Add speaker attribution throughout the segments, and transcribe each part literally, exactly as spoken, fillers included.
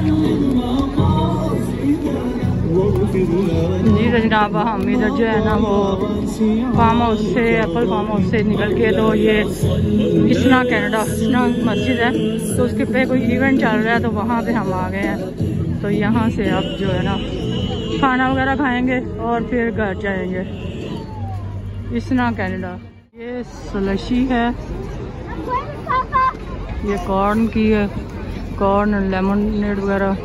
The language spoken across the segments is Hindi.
Speaker 1: जी तो जनाब हम इधर जो है ना वो फार्म हाउस से एप्पल फार्म हाउस से निकल के तो ये इस्ना कनाडा इस्ना मस्जिद है तो उसके पे कोई इवेंट चल रहा है तो वहाँ पे हम आ गए हैं। तो यहाँ से अब जो है ना खाना वगैरह खाएंगे और फिर घर जाएंगे। इस्ना कनाडा ये स्लशी है, ये कॉर्न की है, कॉर्न लेमनेड वगैरह,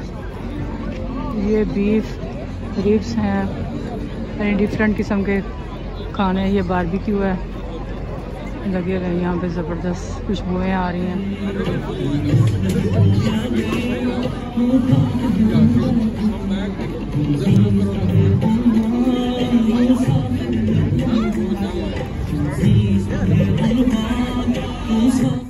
Speaker 1: ये बीफ रिब्स हैं, यानी डिफरेंट किस्म के खाने। ये बारबेक्यू है, लगे हुए यहाँ पे ज़बरदस्त खुशबुएँ आ रही हैं।